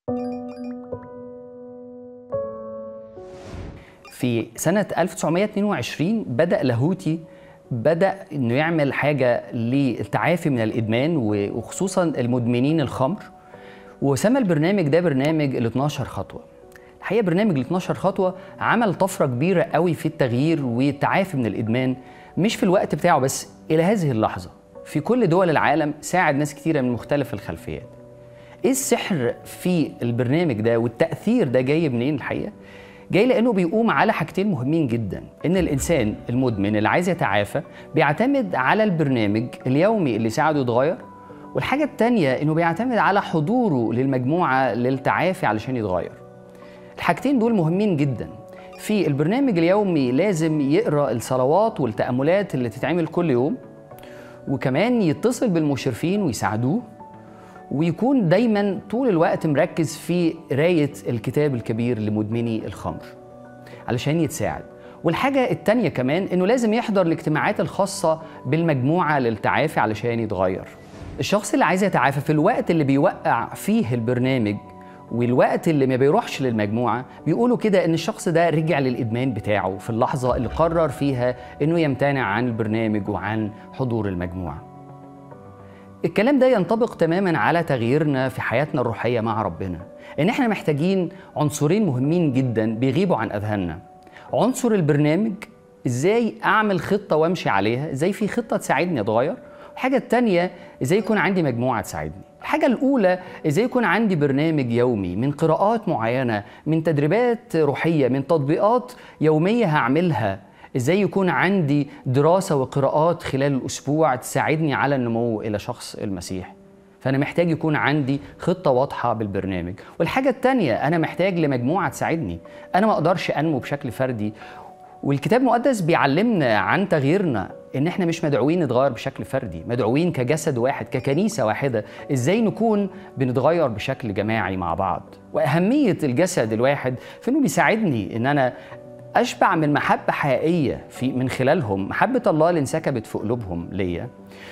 في سنة 1922 بدأ لاهوتي إنه يعمل حاجة للتعافي من الإدمان وخصوصا المدمنين الخمر، وسمى البرنامج ده برنامج ال 12 خطوة. الحقيقة برنامج ال 12 خطوة عمل طفرة كبيرة قوي في التغيير والتعافي من الإدمان، مش في الوقت بتاعه بس، إلى هذه اللحظة في كل دول العالم ساعد ناس كتيرة من مختلف الخلفيات. إيه السحر في البرنامج ده والتأثير ده جاي منين الحقيقة؟ جاي لأنه بيقوم على حاجتين مهمين جدا، إن الإنسان المدمن اللي عايز يتعافى بيعتمد على البرنامج اليومي اللي ساعده يتغير، والحاجة التانية إنه بيعتمد على حضوره للمجموعة للتعافي علشان يتغير. الحاجتين دول مهمين جدا. في البرنامج اليومي لازم يقرأ الصلوات والتأملات اللي تتعمل كل يوم، وكمان يتصل بالمشرفين ويساعدوه، ويكون دايما طول الوقت مركز في قراية الكتاب الكبير لمدمني الخمر علشان يتساعد. والحاجة التانية كمان إنه لازم يحضر الاجتماعات الخاصة بالمجموعة للتعافي علشان يتغير. الشخص اللي عايز يتعافى في الوقت اللي بيوقع فيه البرنامج والوقت اللي ما بيروحش للمجموعة، بيقولوا كده إن الشخص ده رجع للإدمان بتاعه في اللحظة اللي قرر فيها إنه يمتنع عن البرنامج وعن حضور المجموعة. الكلام ده ينطبق تماما على تغييرنا في حياتنا الروحية مع ربنا، إن إحنا محتاجين عنصرين مهمين جدا بيغيبوا عن أذهاننا. عنصر البرنامج، إزاي أعمل خطة وأمشي عليها، إزاي في خطة تساعدني أتغير. الحاجة التانية، إزاي يكون عندي مجموعة تساعدني. الحاجة الأولى، إزاي يكون عندي برنامج يومي من قراءات معينة، من تدريبات روحية، من تطبيقات يومية هعملها. إزاي يكون عندي دراسة وقراءات خلال الأسبوع تساعدني على النمو إلى شخص المسيح. فأنا محتاج يكون عندي خطة واضحة بالبرنامج. والحاجة التانية، أنا محتاج لمجموعة تساعدني. أنا ما أقدرش أنمو بشكل فردي، والكتاب المقدس بيعلمنا عن تغييرنا إن إحنا مش مدعوين نتغير بشكل فردي، مدعوين كجسد واحد، ككنيسة واحدة. إزاي نكون بنتغير بشكل جماعي مع بعض. وأهمية الجسد الواحد في إنه بيساعدني إن أنا أشبع من محبة حقيقية من خلالهم، محبة الله اللي انسكبت في قلوبهم ليا،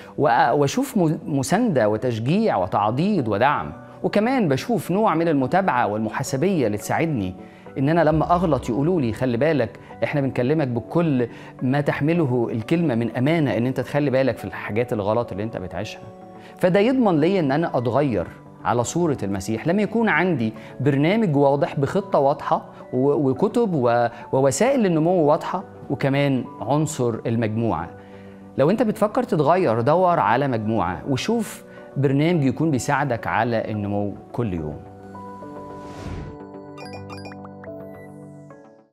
وأشوف مساندة وتشجيع وتعضيد ودعم. وكمان بشوف نوع من المتابعة والمحاسبية اللي تساعدني إن أنا لما أغلط يقولوا لي خلي بالك، إحنا بنكلمك بكل ما تحمله الكلمة من أمانة، إن أنت تخلي بالك في الحاجات الغلط اللي أنت بتعيشها. فده يضمن لي إن أنا أتغير على صورة المسيح لما يكون عندي برنامج واضح بخطة واضحة وكتب ووسائل للنمو واضحة، وكمان عنصر المجموعة. لو أنت بتفكر تتغير، دور على مجموعة وشوف برنامج يكون بيساعدك على النمو كل يوم.